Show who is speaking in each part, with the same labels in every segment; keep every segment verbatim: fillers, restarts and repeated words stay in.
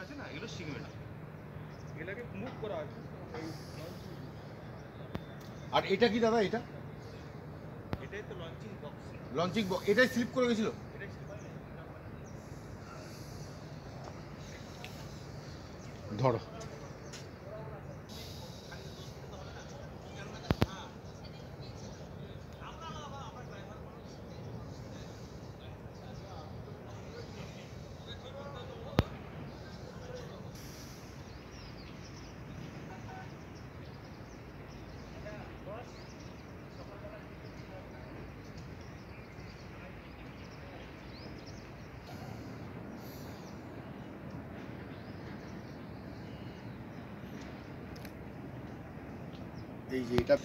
Speaker 1: আছে না, এগুলো শিখবে না, এগুলোকে মুভ করা আছে।
Speaker 2: আর এটা কি দাদা? এটা
Speaker 1: এটাই তো লঞ্চিং বক্স।
Speaker 2: লঞ্চিং বক্স, এটাই স্লিপ করে গেছিল।
Speaker 1: এটাই
Speaker 2: ধরো এই যে এটা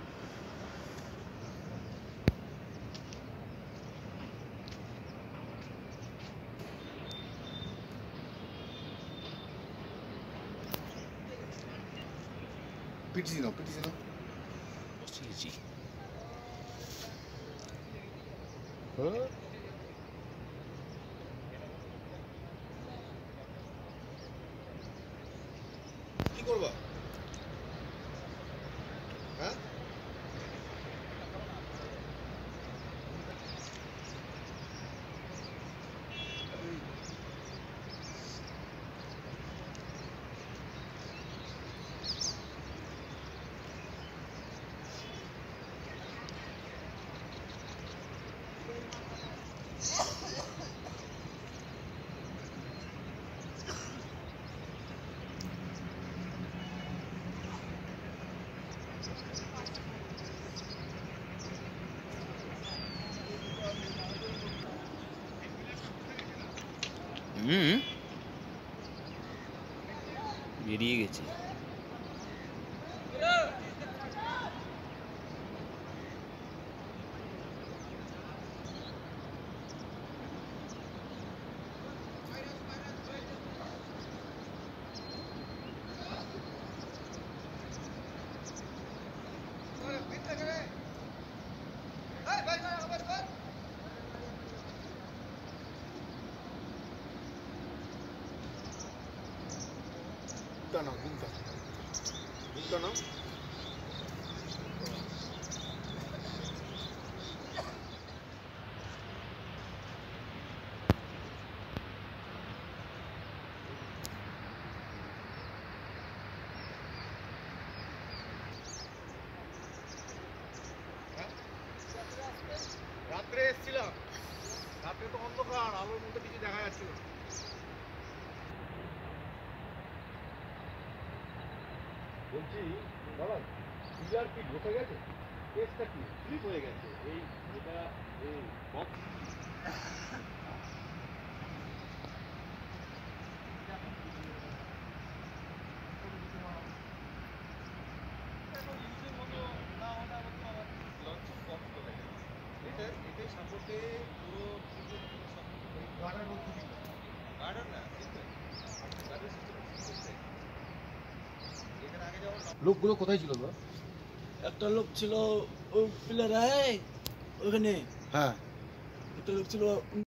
Speaker 2: পিটিসি নাও, পিটিসি নাও।
Speaker 3: বসিয়েছি।
Speaker 2: হ্যাঁ কি করবা? হ্যাঁ
Speaker 3: হুম, বেরিয়ে গেছে।
Speaker 2: নাও, ঘুমটা ঘুমটা নাও।
Speaker 1: রাত্রে এসেছিলাম, রাত্রে তো অন্ধকার, আলোর মধ্যে কিছু দেখা যাচ্ছিল না।
Speaker 2: বলছি দাদা, পিলার কি ঢুকে গেছে? কেসটা কি?
Speaker 1: স্লিপ হয়ে গেছে এই যেটা এই বক্স। এটা এটাই সাপোর্টে পুরো গার্ডার বলতে গার্ডার না, গার্ডার সিস্টেম। এখানে আগে যেমন
Speaker 2: লোকগুলো কোথায় ছিল দাদা?
Speaker 4: একটা লোক ছিল ওই পিলারে ওখানে,
Speaker 2: হ্যাঁ
Speaker 4: একটা লোক ছিল